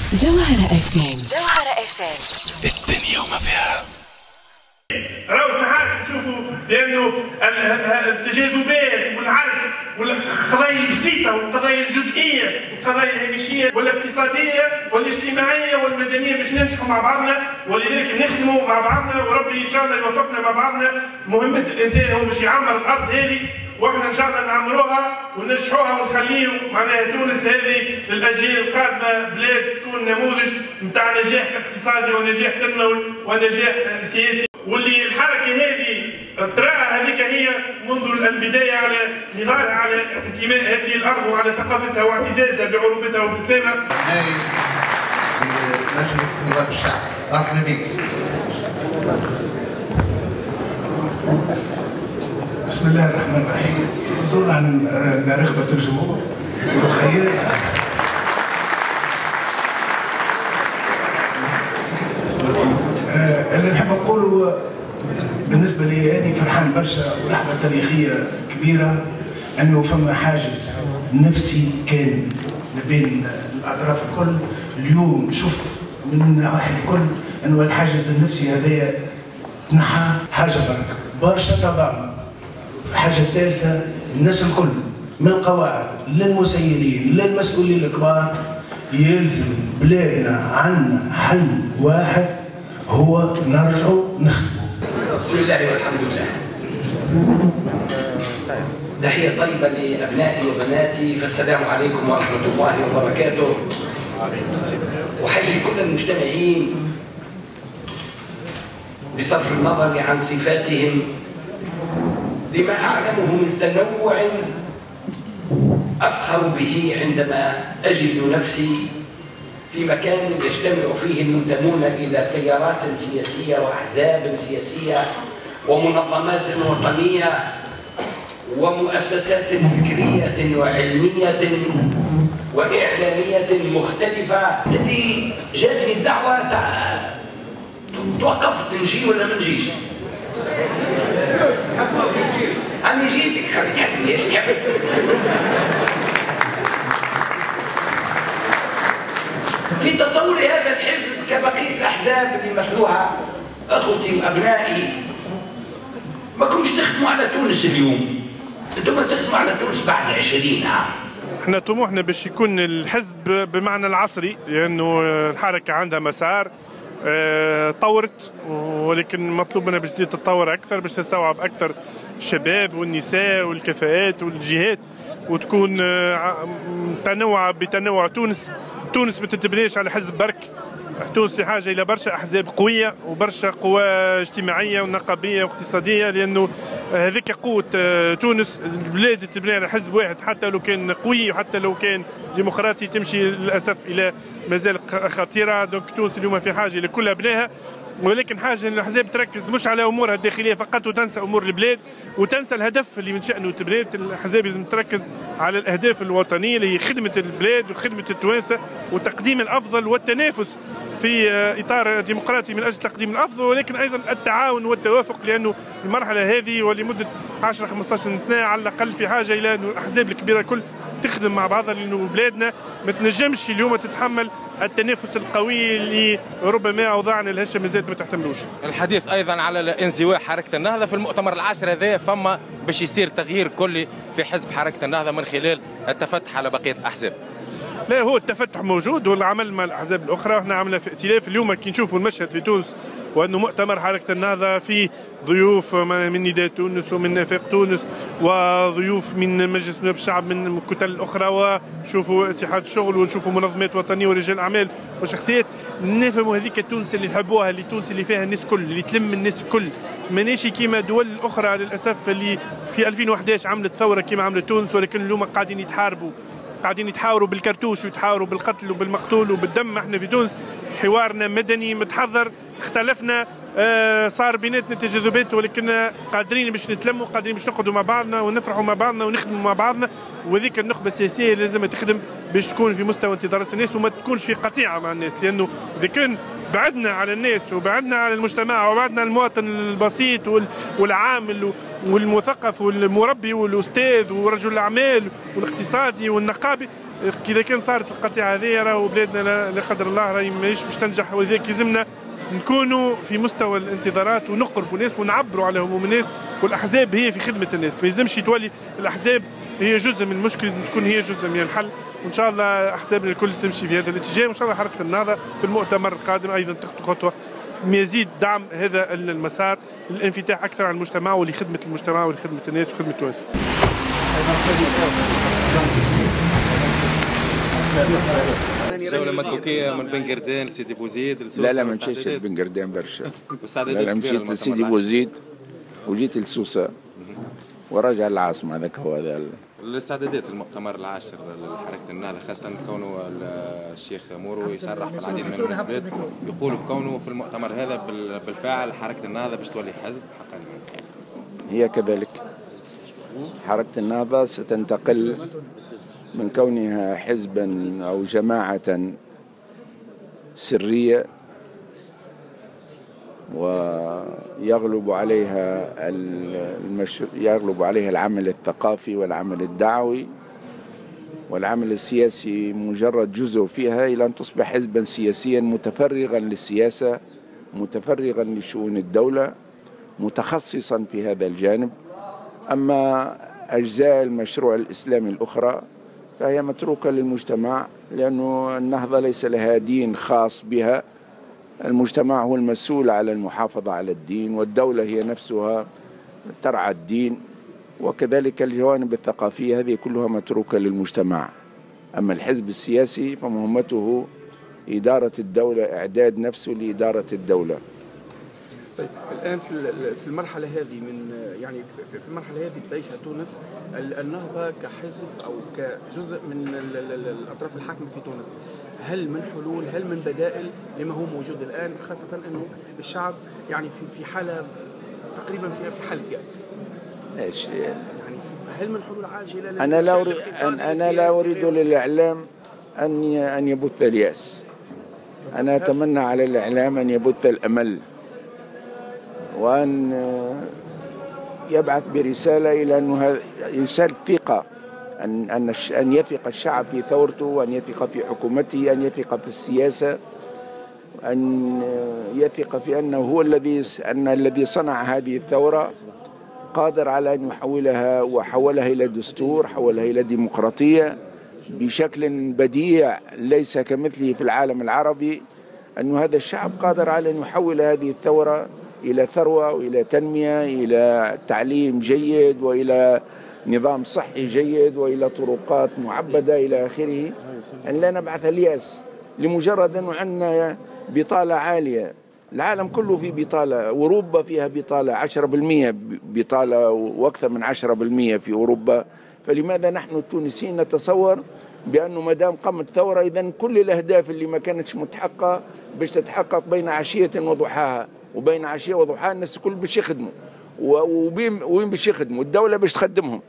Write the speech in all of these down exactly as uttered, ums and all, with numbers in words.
جوهرة اف ام. جوهرة اف ام، الدنيا وما فيها. راهو ساعات تشوفوا بانه التجاذبات والعرق والقضايا البسيطه والقضايا الجزئيه والقضايا الهامشيه والاقتصاديه والاجتماعيه والمدنيه باش ننجحوا مع بعضنا، ولذلك نخدموا مع بعضنا وربي ان شاء الله يوفقنا مع بعضنا. مهمه الانسان هو باش يعمر الارض هذه، واحنا ان شاء الله نعمروها وننجحوها ونخليو معناها تونس هذه للاجيال القادمه بلاد تكون نموذج نتاع نجاح اقتصادي ونجاح تنموي ونجاح سياسي، واللي الحركه هذه تراها هذيك هي منذ البدايه على نضالها على انتماء هذه الارض وعلى ثقافتها واعتزازها بعروبتها وباسلامها. نائب مجلس نواب الشعب، مرحبا بك. بسم الله الرحمن الرحيم. نظن عن رغبة الجمهور والخيال. اللي نحب نقوله بالنسبة لي أنا فرحان برشا ولحظة تاريخية كبيرة، أنه فما حاجز نفسي كان ما بين الأطراف الكل. اليوم شفت من النواحي الكل أنه الحاجز النفسي هذايا تنحى. حاجة برك برشا تضامن. الحاجة الثالثة الناس الكل من القواعد للمسيرين للمسؤولين الكبار يلزم بلادنا عندنا حل واحد، هو نرجعوا نخدموا. بسم الله والحمد لله. تحية طيبة لأبنائي وبناتي، فالسلام عليكم ورحمة الله وبركاته. أحيي كل المجتمعين بصرف النظر عن صفاتهم لما أعلمه من تنوع أفخر به عندما أجد نفسي في مكان يجتمع فيه المنتمون إلى تيارات سياسية وأحزاب سياسية ومنظمات وطنية ومؤسسات فكرية وعلمية وإعلامية مختلفة. تدري جاتني الدعوة توقفت نجي ولا ما نجيش؟ أنا جيتك خلي تحفني ايش تحب؟ في تصوري هذا الحزب كبقية الأحزاب اللي مثلوها أخوتي وأبنائي، ما كنتش تخدموا على تونس اليوم، أنتم تخدموا على تونس بعد عشرين عام. احنا طموحنا باش يكون الحزب بمعنى العصري، لأنه الحركة عندها مسار اه طورت، ولكن مطلوب منها باش تزيد تتطور أكثر باش تستوعب أكثر الشباب والنساء والكفاءات والجهات، وتكون اه متنوعة بتنوع تونس. تونس ما تتبنيش على حزب برك، تونس في حاجه الى برشا احزاب قويه وبرشا قوى اجتماعيه ونقابيه واقتصاديه، لانه هذيك قوه تونس. البلاد تبني على حزب واحد حتى لو كان قوي وحتى لو كان ديمقراطي تمشي للاسف الى مازال خطيره. دونك تونس اليوم في حاجه لكل ابنائها، ولكن حاجه ان الاحزاب تركز مش على امورها الداخليه فقط وتنسى امور البلاد وتنسى الهدف اللي من شانه تبنات. الاحزاب لازم تركز على الاهداف الوطنيه اللي هي خدمه البلاد وخدمه التوانسه وتقديم الافضل والتنافس في اطار ديمقراطي من اجل تقديم الافضل، ولكن ايضا التعاون والتوافق، لانه المرحله هذه ولمده عشرة خمسطاش سنه على الاقل في حاجه الى انه الاحزاب الكبيره الكل تخدم مع بعضها، لانه بلادنا ما تنجمش اليوم تتحمل التنافس القوي اللي ربما اوضاعنا الهشه ما زالت ما تحتملوش. الحديث ايضا على انزواء حركه النهضه في المؤتمر العاشر هذا، فما باش يصير تغيير كلي في حزب حركه النهضه من خلال التفتح على بقيه الاحزاب. لا، هو التفتح موجود والعمل مع الاحزاب الاخرى، واحنا عملنا في ائتلاف. اليوم كي نشوفوا المشهد في تونس وانه مؤتمر حركه النهضه فيه ضيوف من نداء تونس ومن نفاق تونس وضيوف من مجلس نواب الشعب من الكتل الاخرى، وشوفوا اتحاد الشغل ونشوفوا منظمات وطنيه ورجال اعمال وشخصيات. نفهموا هذيك تونس اللي نحبوها، اللي تونس اللي فيها الناس كل، اللي تلم الناس الكل، مانيش كيما دول الاخرى للاسف اللي في ألفين وأحد عشر عملت ثوره كيما عملت تونس، ولكن اليوم قاعدين يتحاربوا، قاعدين يتحاوروا بالكرتوش ويتحاوروا بالقتل وبالمقتول وبالدم. احنا في تونس حوارنا مدني متحضر، اختلفنا آه صار بيناتنا تجاذبات، ولكن قادرين باش نتلموا، قادرين باش نقعدوا مع بعضنا ونفرحوا مع بعضنا ونخدموا مع بعضنا. وذيك النخبه السياسيه لازم تخدم باش تكون في مستوى انتظارات الناس وما تكونش في قطيعه مع الناس، لانه اذا كان بعدنا على الناس وبعدنا على المجتمع وبعدنا عن المواطن البسيط والعامل والمثقف والمربي والاستاذ ورجل الاعمال والاقتصادي والنقابي. اذا كان صارت القطيعه هذه راهو بلادنا لا قدر الله راهي ماهيش باش تنجح، ولذلك يلزمنا نكونوا في مستوى الانتظارات ونقربوا الناس ونعبروا على هموم الناس، والاحزاب هي في خدمه الناس، ما يلزمش تولي الاحزاب هي جزء من المشكل، لازم تكون هي جزء من الحل. وان شاء الله احزابنا الكل تمشي في هذا الاتجاه، وان شاء الله حركه النهضه في المؤتمر القادم ايضا تخطو خطوه يزيد دعم هذا المسار للانفتاح اكثر على المجتمع ولخدمه المجتمع ولخدمه الناس وخدمه تونس. جولة مكوكية من بن قردان لسيدي بوزيد لسوسة. لا لا ما مشيتش لبن قردان برشا. لا لا مشيت لسيدي بوزيد وجيت لسوسة ورجع للعاصمة. هذاك هو هذا الاستعدادات المؤتمر العاشر لحركة النهضة، خاصة كونه الشيخ مورو يصرح في العديد من المناسبات يقول بكونه في المؤتمر هذا بالفعل حركة النهضة باش تولي حزب حقا. هي كذلك حركة النهضة ستنتقل من كونها حزبا أو جماعة سرية ويغلب عليها المش... يغلب عليها العمل الثقافي والعمل الدعوي والعمل السياسي مجرد جزء فيها، إلى أن تصبح حزبا سياسيا متفرغا للسياسة، متفرغا لشؤون الدولة، متخصصا في هذا الجانب. أما أجزاء المشروع الإسلامي الأخرى فهي متروكة للمجتمع، لأنه النهضة ليس لها دين خاص بها. المجتمع هو المسؤول على المحافظة على الدين، والدولة هي نفسها ترعى الدين، وكذلك الجوانب الثقافية هذه كلها متروكة للمجتمع. أما الحزب السياسي فمهمته إدارة الدولة، إعداد نفسه لإدارة الدولة. طيب الآن في المرحلة هذه من يعني في المرحلة هذه بتعيشها تونس، النهضة كحزب أو كجزء من الأطراف الحاكمة في تونس، هل من حلول، هل من بدائل لما هو موجود الآن، خاصة أنه الشعب يعني في في حالة تقريبا فيها في حالة يأس؟ ايش يعني هل من حلول عاجلة؟ أنا لا أريد أنا لا أريد للإعلام أن أن يبث اليأس. أنا أتمنى على الإعلام أن يبث الأمل، وأن يبعث برسالة إلى أنه رسالة ثقة، أن أن أن يثق الشعب في ثورته، وأن يثق في حكومته، أن يثق في السياسة، أن يثق في أنه هو الذي أن الذي صنع هذه الثورة قادر على أن يحولها، وحولها إلى دستور، حولها إلى ديمقراطية بشكل بديع ليس كمثله في العالم العربي. أن هذا الشعب قادر على أن يحول هذه الثورة إلى ثروة وإلى تنمية، إلى تعليم جيد، وإلى نظام صحي جيد، وإلى طرقات معبدة إلى آخره. أن لا نبعث اليأس لمجرد أنه عندنا بطالة عالية. العالم كله في بطالة، أوروبا فيها بطالة عشرة بالمئة، بطالة وأكثر من عشرة بالمئة في أوروبا. فلماذا نحن التونسيين نتصور بأنه ما دام قامت ثورة إذن كل الأهداف اللي ما كانتش متحققة باش تتحقق بين عشية وضحاها، وبين عشية وضحاها الناس الكل باش يخدموا، وين باش يخدموا؟ الدولة باش تخدمهم.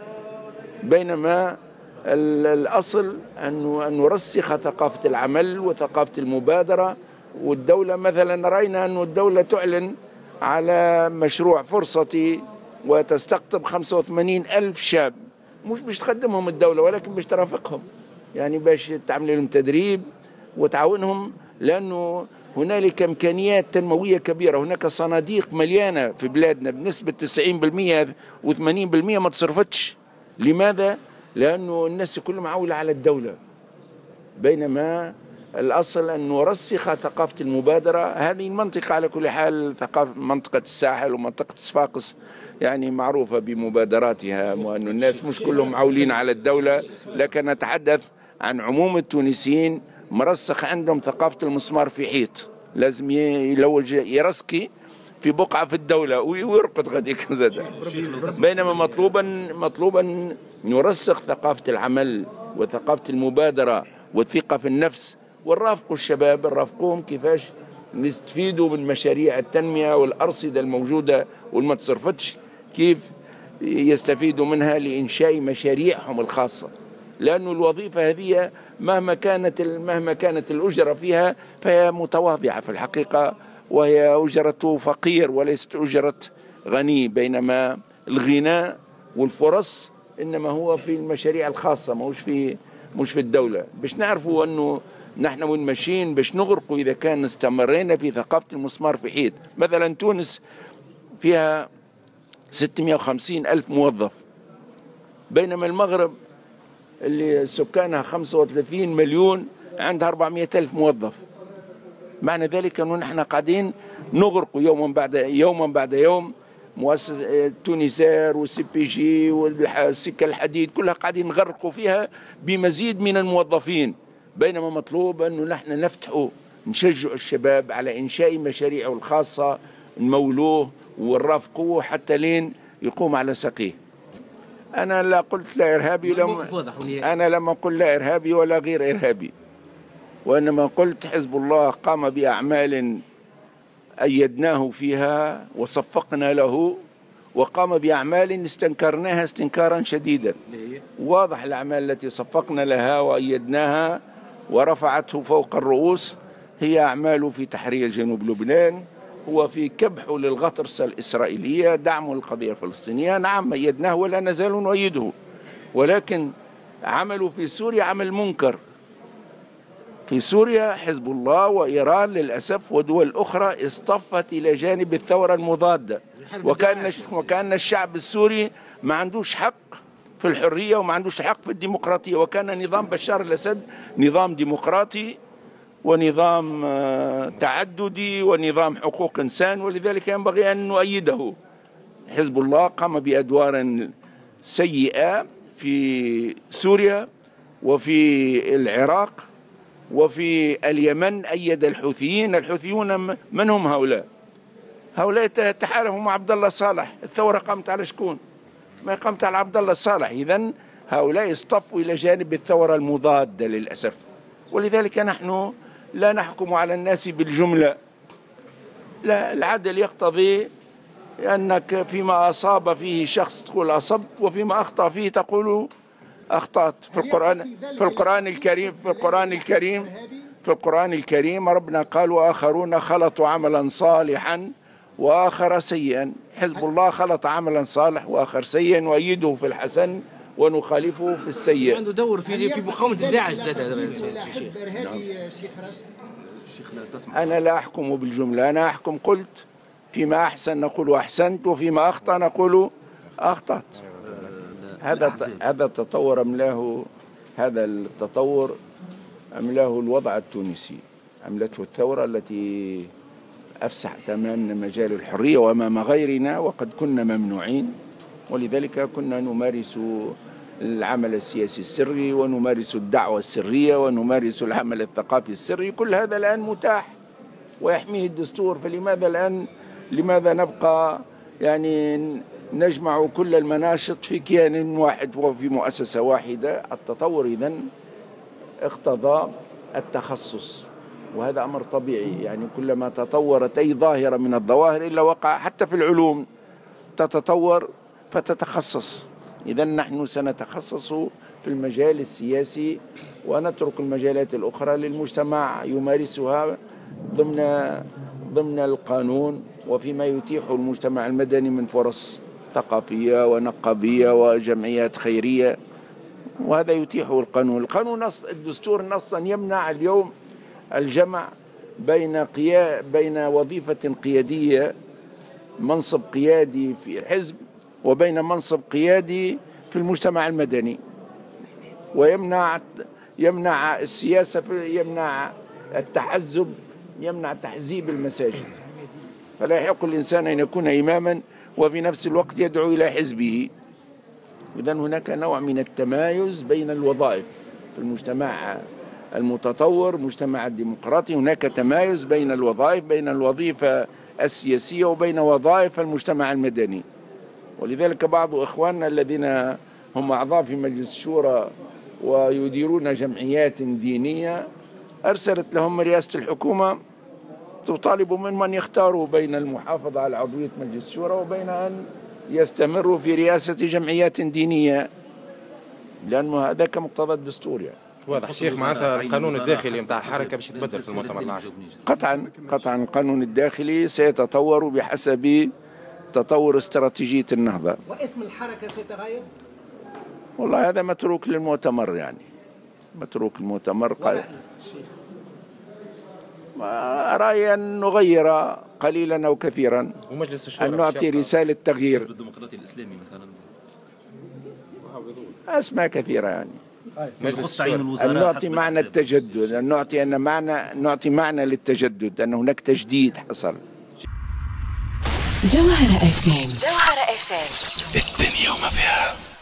بينما الأصل أنه أن نرسخ ثقافة العمل وثقافة المبادرة. والدولة مثلا رأينا أن الدولة تعلن على مشروع فرصتي وتستقطب خمسة وثمانين ألف شاب، مش باش تخدمهم الدولة ولكن باش ترافقهم، يعني باش تعمل لهم تدريب وتعاونهم، لأنه هنالك إمكانيات تنموية كبيرة. هناك صناديق مليانة في بلادنا بنسبة تسعين بالمئة وثمانين بالمئة ما تصرفتش. لماذا؟ لأنه الناس كلهم معولة على الدولة. بينما الأصل أن نرسخ ثقافة المبادرة. هذه المنطقة على كل حال ثقافة منطقة الساحل ومنطقة صفاقس يعني معروفة بمبادراتها، وأن الناس مش كلهم معولين على الدولة، لكن نتحدث عن عموم التونسيين مرسخ عندهم ثقافة المسمار في حيط، لازم يلوج يرسكي في بقعة في الدولة ويرقد غاديك زاد. بينما مطلوبا مطلوبا نرسخ ثقافة العمل وثقافة المبادرة والثقة في النفس، ونرافقوا الشباب، نرافقوهم كيفاش نستفيدوا من مشاريع التنمية والأرصدة الموجودة والما تصرفتش، كيف يستفيدوا منها لإنشاء مشاريعهم الخاصة. لأن الوظيفة هذه مهما كانت مهما كانت الأجرة فيها فهي متواضعة في الحقيقة، وهي أجرة فقير وليست أجرة غني، بينما الغنى والفرص إنما هو في المشاريع الخاصة مش في مش في الدولة. باش نعرفوا أنه نحن وين ماشيين باش نغرقوا إذا كان استمرينا في ثقافة المسمار في حيط. مثلا تونس فيها ستمائة وخمسين ألف موظف، بينما المغرب اللي سكانها خمسة وثلاثين مليون عندها أربعمائة ألف موظف. معنى ذلك أنه نحن قاعدين نغرق يوما بعد يوما بعد يوم. مؤسسة تونسير والسي بي جي والسكة الحديد كلها قاعدين نغرقوا فيها بمزيد من الموظفين، بينما مطلوب أنه نحن نفتحوا نشجع الشباب على إنشاء مشاريعه الخاصة، نمولوه ونرافقوه حتى لين يقوم على ساقيه. أنا لا قلت لا إرهابي، لم أنا لم أقل لا إرهابي ولا غير إرهابي، وإنما قلت حزب الله قام بأعمال أيدناه فيها وصفقنا له، وقام بأعمال استنكرناها استنكارا شديدا. واضح الأعمال التي صفقنا لها وأيدناها ورفعته فوق الرؤوس هي أعمال في تحرير جنوب لبنان وفي كبحه للغطرسة الإسرائيلية، دعمه للقضية الفلسطينية. نعم أيدناه ولا نزال نؤيده، ولكن عمله في سوريا عمل منكر. في سوريا حزب الله وإيران للأسف ودول أخرى اصطفت إلى جانب الثورة المضادة، وكان وكان الشعب السوري ما عندوش حق في الحرية وما عندوش حق في الديمقراطية، وكان نظام بشار الأسد نظام ديمقراطي ونظام تعددي ونظام حقوق إنسان، ولذلك ينبغي أن نؤيده. حزب الله قام بأدوار سيئة في سوريا وفي العراق وفي اليمن، أيد الحوثيين. الحوثيون من هم هؤلاء؟ هؤلاء تحالفوا مع عبد الله صالح. الثورة قامت على شكون؟ ما قامت على عبد الله صالح. إذن هؤلاء اصطفوا إلى جانب الثورة المضادة للأسف، ولذلك نحن لا نحكم على الناس بالجملة. لا، العدل يقتضي أنك فيما أصاب فيه شخص تقول أصبت، وفيما أخطأ فيه تقول أخطأت. في القرآن في القرآن الكريم في القرآن الكريم في القرآن الكريم ربنا قال وآخرون خلطوا عملا صالحا وآخر سيئا. حزب الله خلط عملا صالح وآخر سيئا، نؤيده في الحسن ونخالفه في السيء. عنده دور في في مقاومة الداعش زاد. حزب إرهابي شيخ راشد. أنا لا أحكم بالجملة، أنا أحكم قلت فيما أحسن نقول أحسنت، وفيما أخطأ نقول أخطأت. هذا هذا التطور أملاه هذا التطور أملاه الوضع التونسي، أملته الثورة التي أفسحت أمامنا مجال الحرية وأمام غيرنا، وقد كنا ممنوعين، ولذلك كنا نمارس العمل السياسي السري ونمارس الدعوة السرية ونمارس العمل الثقافي السري. كل هذا الآن متاح ويحميه الدستور، فلماذا الآن لماذا نبقى يعني نجمع كل المناشط في كيان واحد وفي مؤسسة واحدة؟ التطور إذن اقتضى التخصص، وهذا أمر طبيعي. يعني كلما تطورت أي ظاهرة من الظواهر إلا وقع حتى في العلوم تتطور فتتخصص. إذن نحن سنتخصص في المجال السياسي ونترك المجالات الأخرى للمجتمع يمارسها ضمن ضمن القانون وفيما يتيحه المجتمع المدني من فرص ثقافية ونقابية وجمعيات خيرية، وهذا يتيحه القانون. القانون نص الدستور نصا يمنع اليوم الجمع بين قيا بين وظيفة قيادية، منصب قيادي في حزب، وبين منصب قيادي في المجتمع المدني، ويمنع يمنع السياسة، يمنع التحزب، يمنع تحزيب المساجد. فلا يحق الإنسان أن يكون إماما وفي نفس الوقت يدعو إلى حزبه. إذن هناك نوع من التمايز بين الوظائف في المجتمع المتطور، المجتمع الديمقراطي. هناك تمايز بين الوظائف، بين الوظيفة السياسية وبين وظائف المجتمع المدني. ولذلك بعض إخواننا الذين هم أعضاء في مجلس الشورى ويديرون جمعيات دينية أرسلت لهم رئاسة الحكومة تطالب من من يختاروا بين المحافظة على عضوية مجلس الشورى وبين أن يستمروا في رئاسة جمعيات دينية. لأنه هذاك مقتضى الدستور يعني. واضح شيخ، معناتها القانون الداخلي نتاع الحركة باش يتبدل في المؤتمر العاشر. قطعا قطعا القانون الداخلي سيتطور بحسب تطور استراتيجية النهضة. واسم الحركة سيتغير؟ والله هذا متروك للمؤتمر يعني، متروك المؤتمر. قال رأيي أن نغير قليلا أو كثيرا، ومجلس الشورى أن نعطي رسالة تغيير. الديمقراطي الإسلامي مثلا أسماء كثيرة يعني. مجلس الشورى أن نعطي معنى التجدد، أن نعطي أن معنى نعطي معنى للتجدد، أن هناك تجديد حصل. جوهرة اف ام، جوهرة اف ام، الدنيا وما فيها.